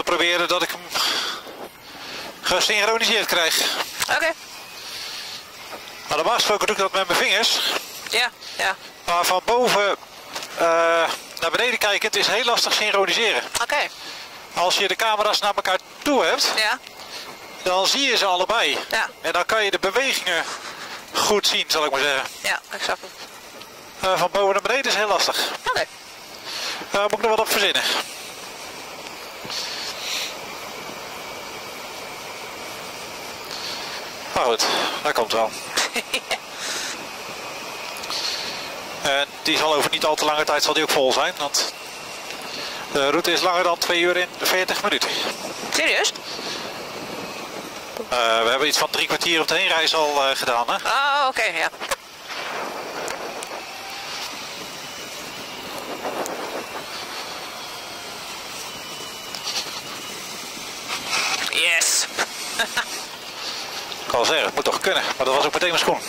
proberen dat ik hem gesynchroniseerd krijg. Oké. Maar normaal gesproken doe ik dat met mijn vingers. Ja, ja. Maar van boven naar beneden kijkend is heel lastig synchroniseren. Oké. Als je de camera's naar elkaar toe hebt, Ja. dan zie je ze allebei. Ja. En dan kan je de bewegingen goed zien, zal ik maar zeggen. Ja, ik snap het. Van boven naar beneden is heel lastig. Oké. Daar moet ik nog wat op verzinnen. Maar goed, dat komt wel. En die zal over niet al te lange tijd zal die ook vol zijn, want de route is langer dan 2 uur en 40 minuten. Serieus? We hebben iets van 3 kwartier op de heenreis al gedaan, hè? Oh, oké, ja. Yes. Ik kan wel zeggen, het moet toch kunnen, maar dat was ook meteen mijn schoen.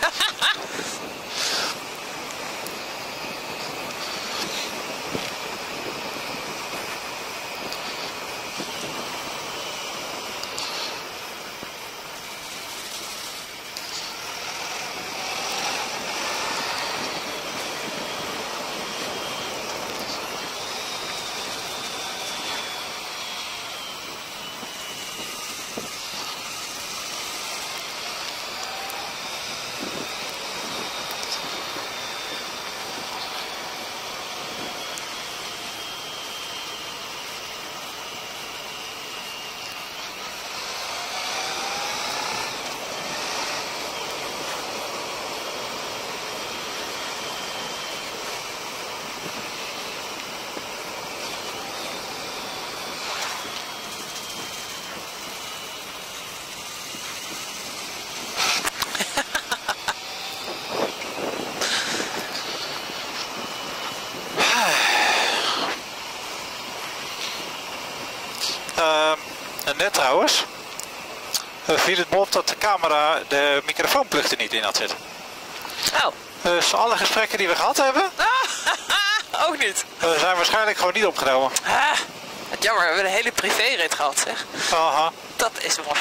En net trouwens, viel het me op dat de camera de microfoonplug er niet in had zitten. Oh. Dus alle gesprekken die we gehad hebben, Ook niet. zijn waarschijnlijk gewoon niet opgenomen. Wat jammer, we hebben een hele privérit gehad, zeg. Aha. Dat is mooi.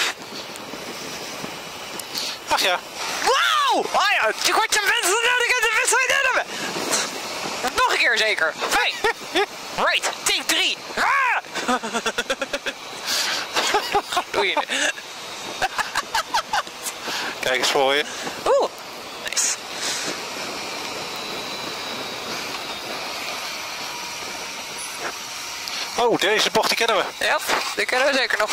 Ach ja. Wauw! Oh ja, je wordt je mensen nodig en de wedstrijd hebben. Nog een keer zeker. Fijn. Right, take 3. Doei. Kijk eens voor je. Oeh, nice. Oh, deze bocht die kennen we. Ja, die kennen we zeker nog.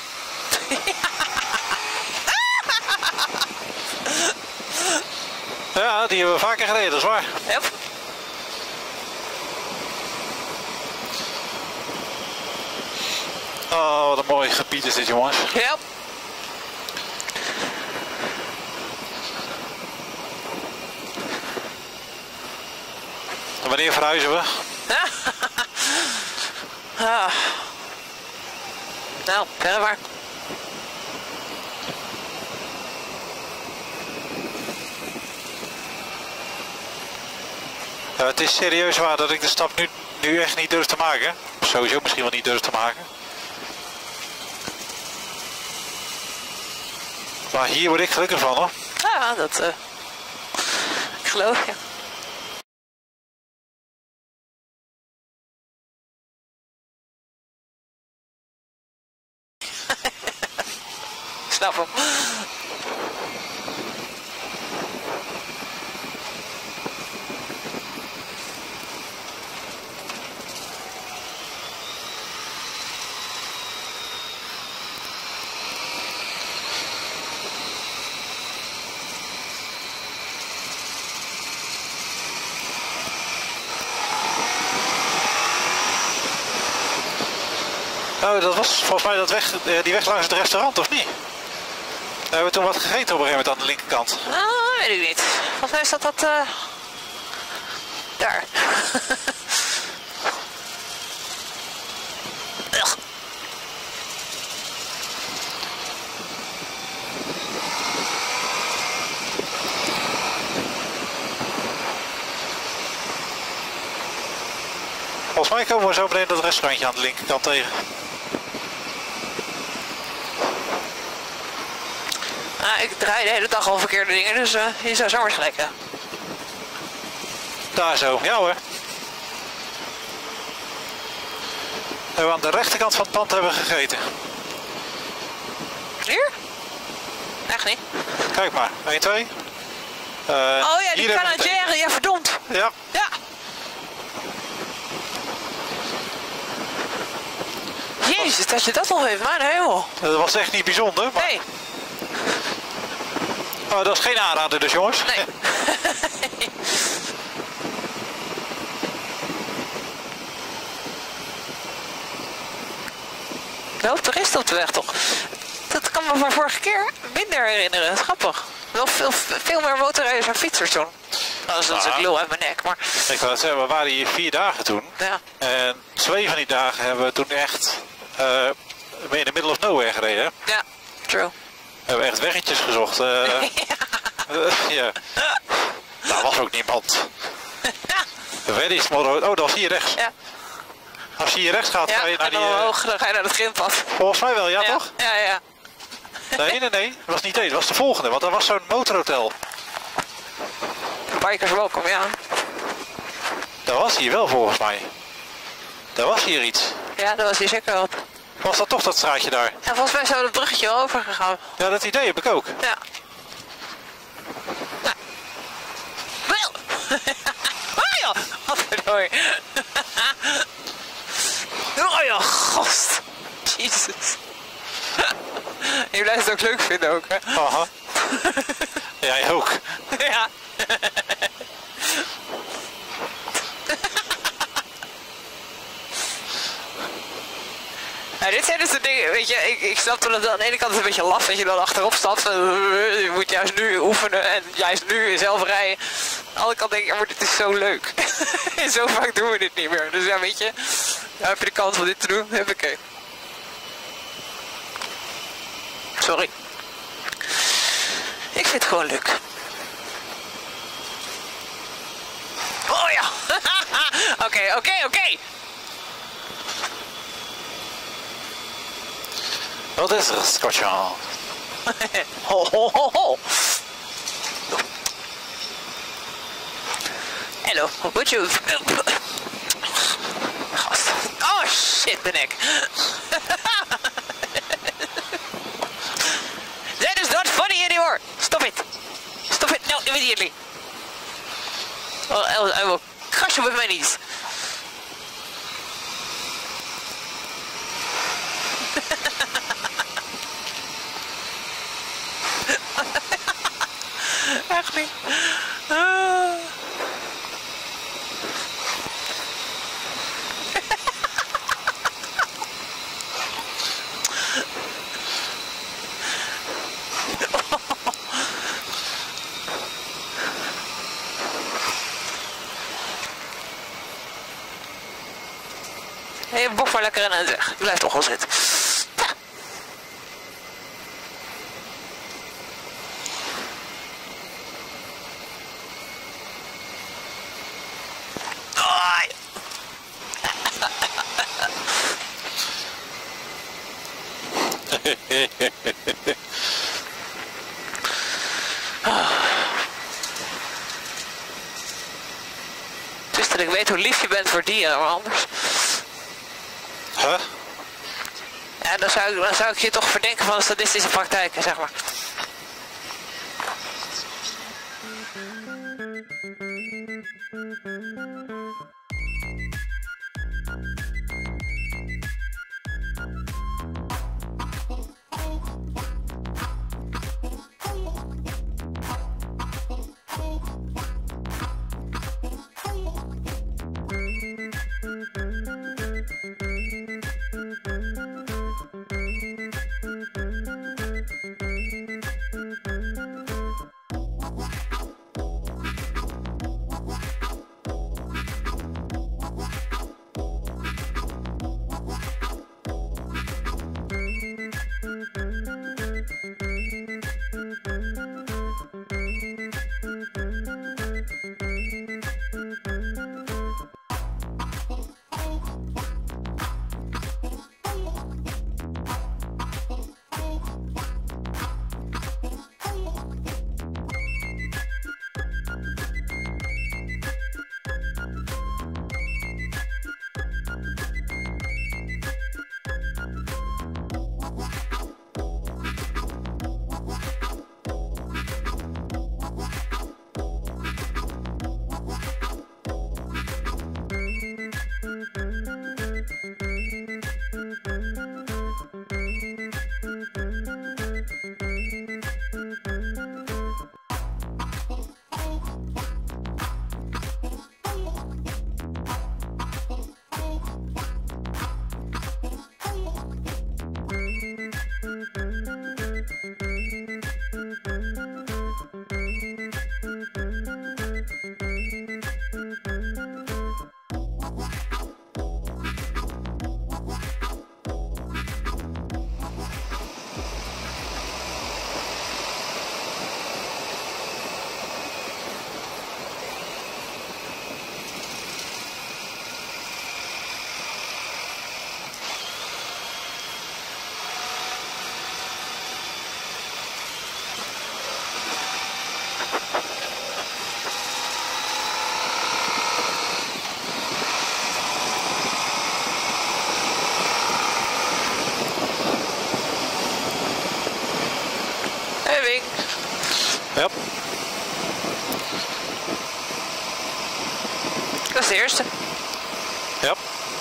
Ja, die hebben we vaker gereden, dat is waar. Yep. Oh, wat een mooi gebied is dit, jongens. Yep. En wanneer verhuizen we? Nou, verder maar. Ja, het is serieus waar dat ik de stap nu echt niet durf te maken. Sowieso misschien wel niet durf te maken. Maar hier word ik gelukkig van, hoor. Ja, dat ik geloof je. Snap hem. Oh, dat was volgens mij die weg langs het restaurant, of niet? We hebben toen wat gegeten op een gegeven moment aan de linkerkant. Ah, weet ik niet. Volgens mij staat dat daar. Ugh. Volgens mij komen we zo meteen dat restaurantje aan de linkerkant tegen. Ik draai de hele dag al verkeerde dingen, dus je zou zomaar gelijk hebben. Daar zo, ja hoor. En we aan de rechterkant van het pand hebben gegeten. Hier? Echt niet. Kijk maar, 1, 2. Oh ja, die hier Canadiaire, ja verdomd. Ja, Ja. Jezus, dat je dat nog heeft, maar helemaal. dat was echt niet bijzonder. Maar... Nee. Oh, dat is geen aanrader dus, jongens. Nee. Wel toeristen op de weg toch? Dat kan me van vorige keer minder herinneren. Dat is grappig. Wel veel meer motorrijders en fietsers toen. Dat is natuurlijk lul uit mijn nek, maar... Ik wou zeggen, we waren hier 4 dagen toen. Ja. En 2 van die dagen hebben we toen echt in de middle of nowhere gereden. Hè? Ja, true. We hebben echt weggetjes gezocht. Ja. Daar was ook niemand. Where is Morro? Oh, dat was hier rechts. Ja. Als je hier rechts gaat, Ja, ga je naar en die... dan omhoog, dan ga je naar het grindpad. Volgens mij wel, ja, toch? Ja, ja. Nee, dat was niet deze. Dat was de volgende, want dat was zo'n motorhotel. Bikers welkom, ja. Dat was hier wel, volgens mij. Dat was hier iets. Ja, dat was hier zeker wel. Was dat toch dat straatje daar? En volgens mij zou het bruggetje wel overgegaan. Ja, dat idee heb ik ook. Ja. Nou. Wel! Oh ja! Wat verdorie. Oh ja, gast. Jezus. Je blijft het ook leuk vinden ook, hè? Aha. Jij ook. Ja. Ja, dit zijn dus de dingen, weet je, ik snap dat het aan de ene kant een beetje laf dat je dan achterop staat. Je moet juist nu oefenen en juist nu zelf rijden. Aan de andere kant denk ik, ja, maar dit is zo leuk. En zo vaak doen we dit niet meer. Dus ja, weet je, dan heb je de kans om dit te doen, heb ik. Sorry. Ik vind het gewoon leuk. Oh ja! Oké. Wat is er, Scotchard? Ho, ho, ho, ho. Hallo, would you... Gast. Oh shit, ben ik. That is not funny anymore. Stop it. Stop it now, immediately. Well, I will crush you with my knees. Echt niet. Hey, bok maar lekker in en zeg. Ik blijf toch wel zitten. Dus dat ik weet hoe lief je bent voor dieren, maar anders. Huh? Ja, dan zou ik je toch verdenken van sadistische praktijken, zeg maar. Ja. Dat is de eerste. Ja.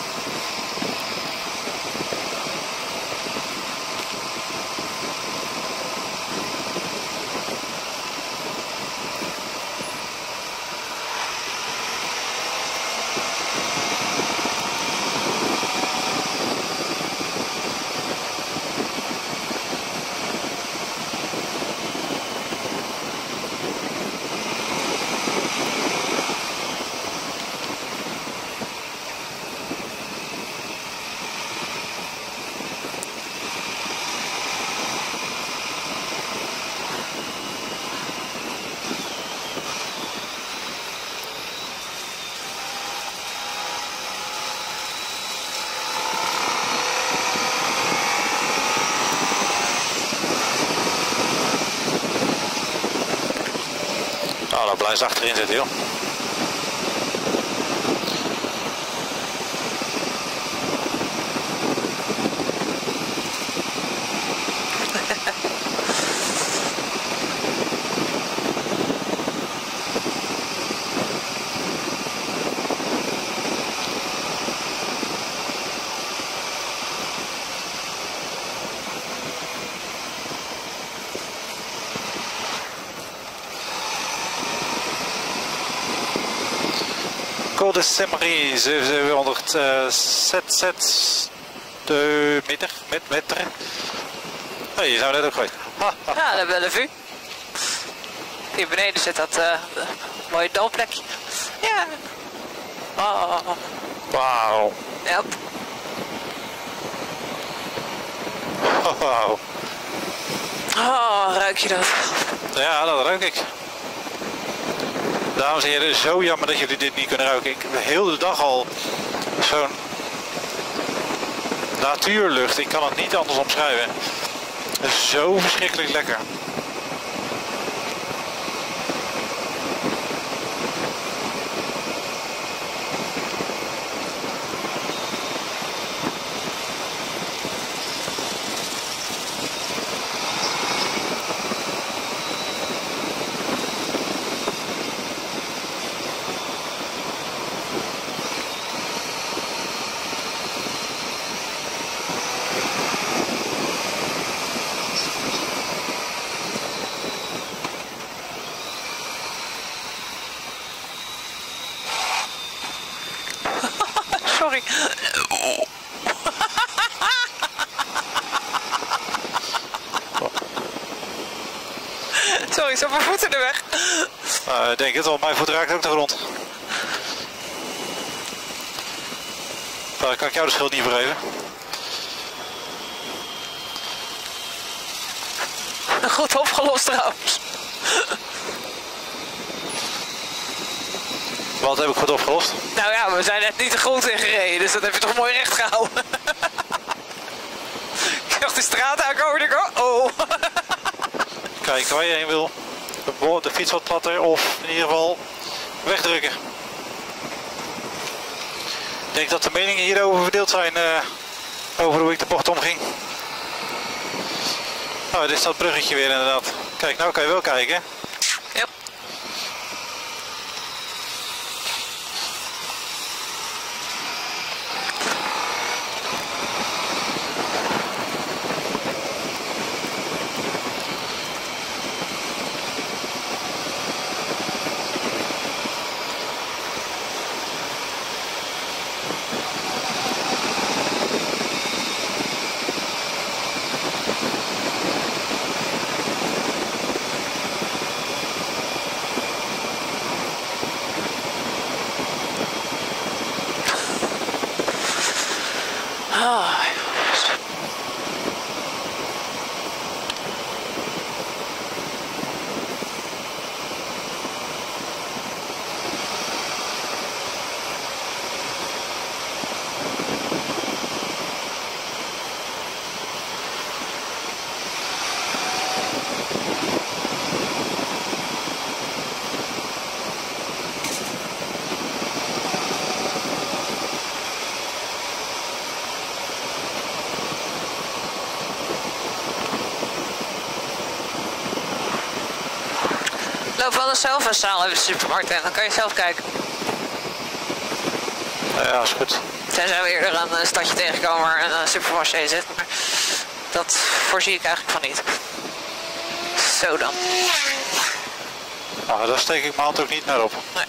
Nou, dan blijft achterin zitten, joh. Col de Saint-Marie 7700 ZZ de meter. Hé, hier zijn we net ook geweest. Ja, dat hebben we de vuur. Hier beneden zit dat mooie dalplekje. Ja. Oh. Wauw. Ja. Wauw. Oh, ruik je dat? Ja, dat ruik ik. Dames en heren, zo jammer dat jullie dit niet kunnen ruiken. Ik heb de hele dag al zo'n natuurlucht. Ik kan het niet anders omschrijven. Het is zo verschrikkelijk lekker. Sorry. Sorry, zo mijn voeten er weg. Ik denk het wel, mijn voet raakt ook de grond. Daar kan ik jou de schuld niet voor geven. Goed opgelost trouwens. Wat heb ik goed opgelost? Nou ja, we zijn net niet de grond in gereden, dus dat heb je toch mooi recht gehouden. Ik zag de straat aankomen en ik dacht, oh. Kijk waar je heen wil. De fiets wat platter of in ieder geval wegdrukken. Ik denk dat de meningen hierover verdeeld zijn over hoe ik de bocht omging. Nou, dit is dat bruggetje weer inderdaad. Kijk, nou kan je wel kijken. Yep. Loop wel zelf een zaal even de supermarkt en dan kan je zelf kijken. Ja, is goed. Tenzij we eerder een stadje tegenkomen waar een supermarkt in zit. Maar dat voorzie ik eigenlijk van niet. Zo dan. Nou, daar steek ik mijn hand ook niet naar op. Nee.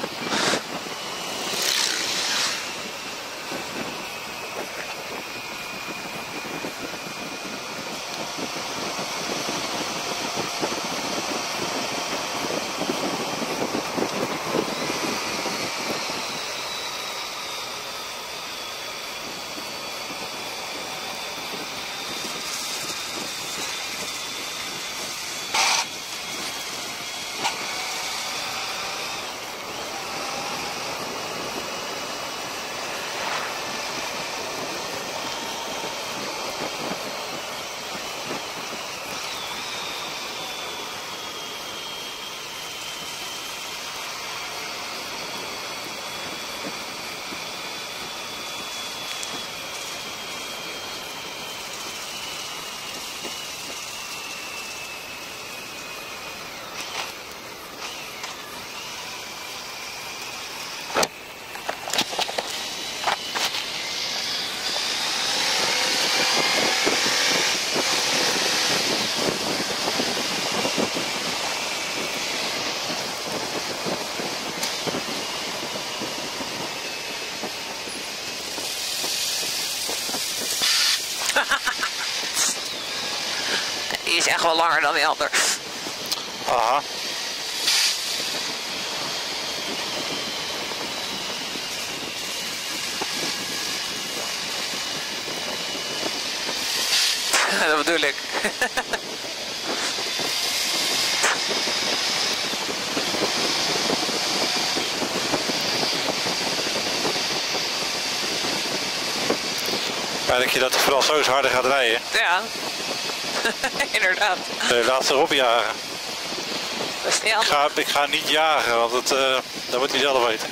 Die is echt wel langer dan die ander. Aha. Dat bedoel ik. Maar denk je dat de Fransoos harder gaat rijden? Ja. Inderdaad. Laat ze erop jagen. Dat is niet anders. Ik ga niet jagen, want dat moet hij zelf weten.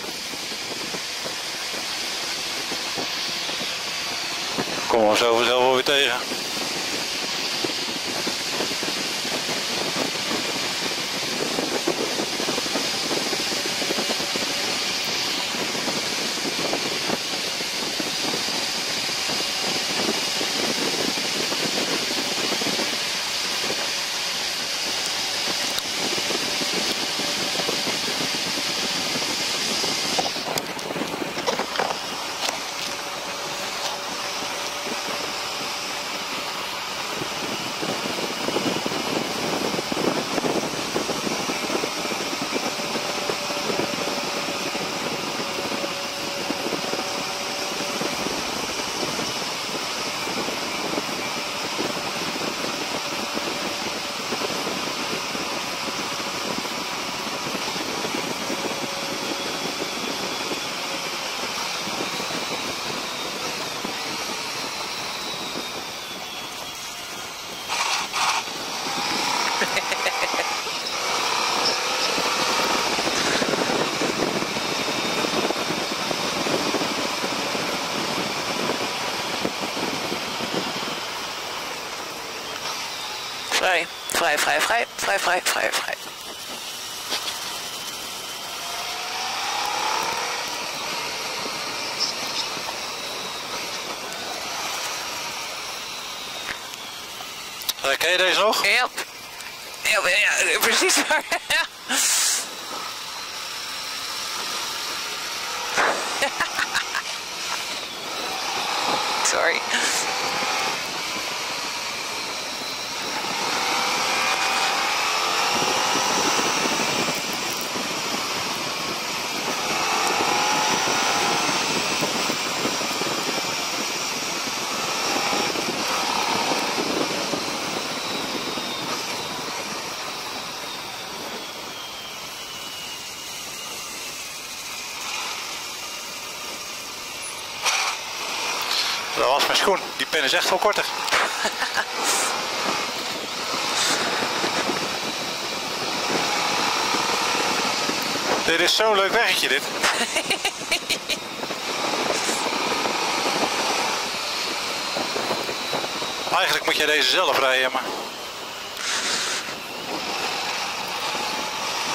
Kom maar zo vanzelf wel weer tegen. Vrij. Vrij, vrij, vrij. Vrij, vrij, vrij, vrij. Ken je deze nog? Ja. Ja, precies waar. Sorry. Dat was mijn schoen. Die pen is echt wel korter. Dit is zo'n leuk weggetje dit. Eigenlijk moet je deze zelf rijden, maar...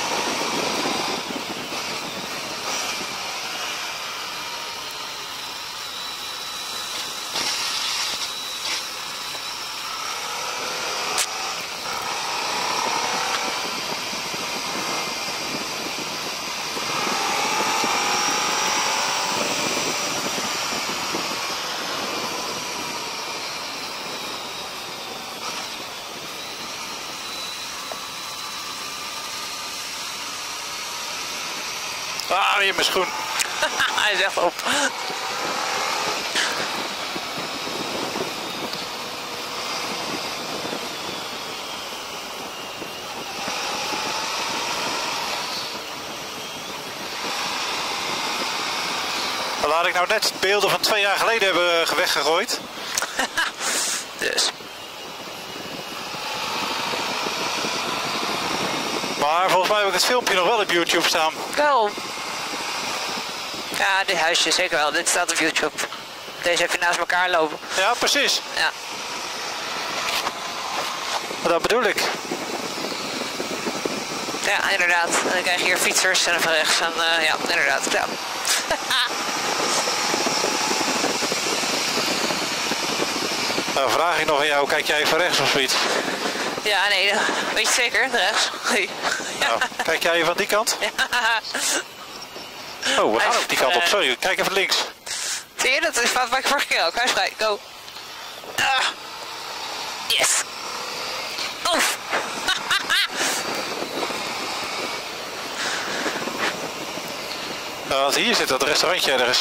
Ah, weer mijn schoen. Hij is echt op. Laat ik nou net beelden van 2 jaar geleden hebben weggegooid. Dus. Maar volgens mij heb ik het filmpje nog wel op YouTube staan. Wel. Ja, dit huisje zeker wel. Dit staat op YouTube. Deze heb je naast elkaar lopen. Ja, precies. Ja. Maar dat bedoel ik. Ja, inderdaad. En dan krijg je hier fietsers en van rechts. En ja, inderdaad. Ja. Nou, vraag ik nog aan jou, kijk jij even rechts of zoiets? Ja, nee, weet je zeker? Rechts. Nee. Nou, kijk jij van die kant? Ja. Oh, we gaan ook die kant op. Sorry, kijk even links. Zie je, dat is wat ik vorige keer ook. Hij is vrij. Go. Ah. Yes. Oef. Want hier zit dat restaurantje ergens.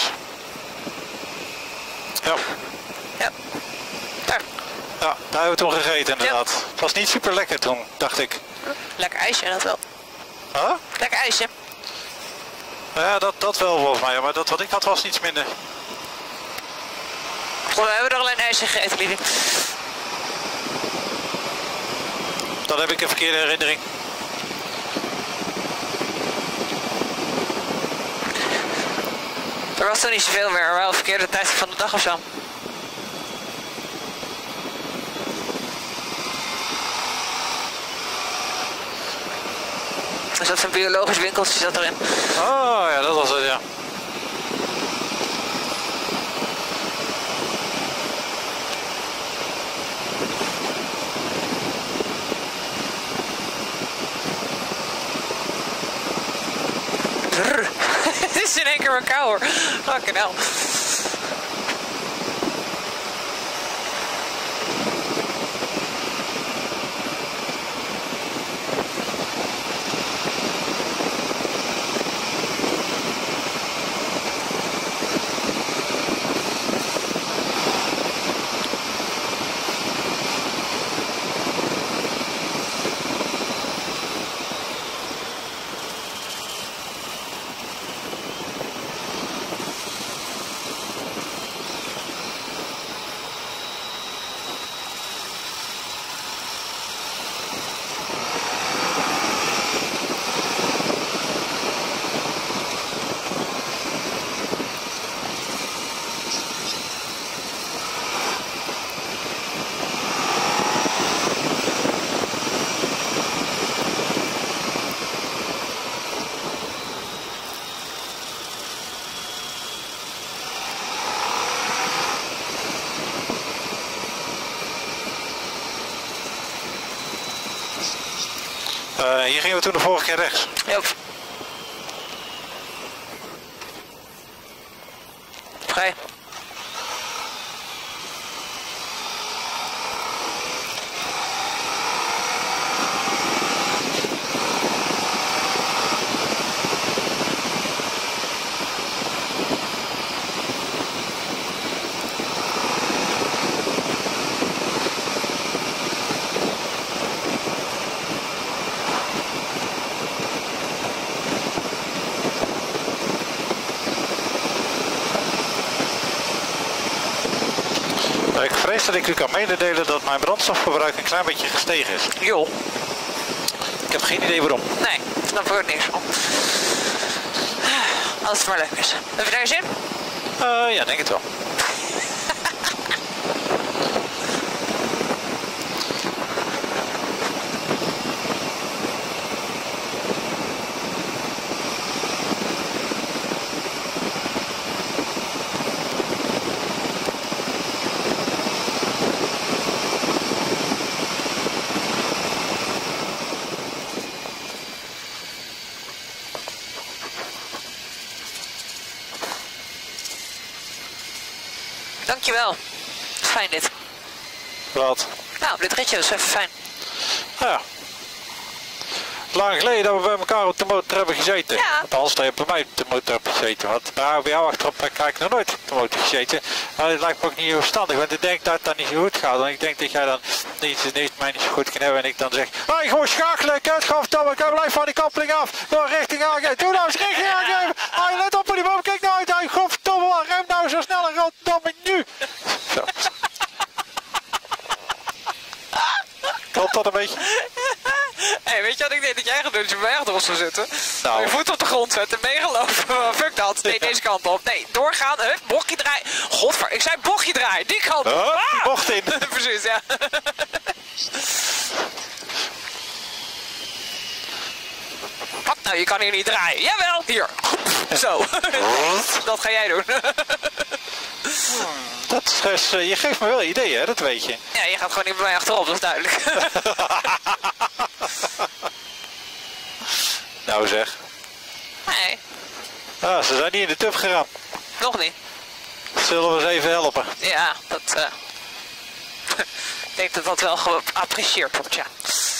Ja. Ja. Daar. Ja, daar hebben we toen gegeten inderdaad. Het was niet super lekker toen, dacht ik. Lekker ijsje, dat wel. Huh? Lekker ijsje. Ja, dat wel volgens mij, maar dat wat ik had was iets minder. Goh, we hebben er alleen ijsje gegeten, lieve. Dan heb ik een verkeerde herinnering. Er was toch niet zoveel meer, wel een verkeerde tijd van de dag of zo. Er zat zo'n biologisch winkeltje zat erin. Oh ja, dat was het, ja. Het is in één keer weer kou hoor. Fucking hell. Hier gingen we toen de vorige keer rechts. Yep. Vrij. Ik vrees dat ik u kan mededelen dat mijn brandstofverbruik een klein beetje gestegen is. Joh. Ik heb geen idee waarom. Nee, snap ik ook niks van. Als het maar leuk is. Heb je daar zin? Ja, denk het wel. Dankjewel. Fijn dit. Wat? Nou, dit ritje was even fijn. Ja. lang geleden dat we bij elkaar op de motor hebben gezeten. Ja. Althans, dat je bij mij op de motor hebt gezeten. Want bij jou achterop heb ik nog nooit op de motor gezeten. Maar het lijkt me ook niet heel verstandig, want ik denk dat dat niet zo goed gaat. Want ik denk dat jij dan mij niet zo goed kan hebben en ik dan zeg... Hé, gewoon schakelen, kutschafdomme, ik blijf van die koppeling af. Door richting aangeven. Doe nou eens richting aangeven. Hé, let op op die boom, kijk nou uit. Hé, godverdomme, rem nou zo sneller, godverdomme nu. Zo. Klopt dat een beetje? Hey, weet je wat ik denk dat jij gaat doen als je bij mij achterop zou zitten? Nou. Je voet op de grond zetten, meegelopen. Fuck dat. Nee, deze kant op. Nee, doorgaan. Bochtje draaien. Godver, ik zei bochtje draaien. Die kant op. Die bocht in. Precies, ja. Wat nou, je kan hier niet draaien. Jawel, hier. Zo. Dat ga jij doen. Dat is, je geeft me wel ideeën, hè? Dat weet je. Ja, je gaat gewoon niet bij mij achterop, dat is duidelijk. Nou zeg. Nee, Ah, ze zijn niet in de tub geramd. nog niet. Zullen we eens even helpen? Ja, dat... ik denk dat dat wel geapprecieerd wordt, ja.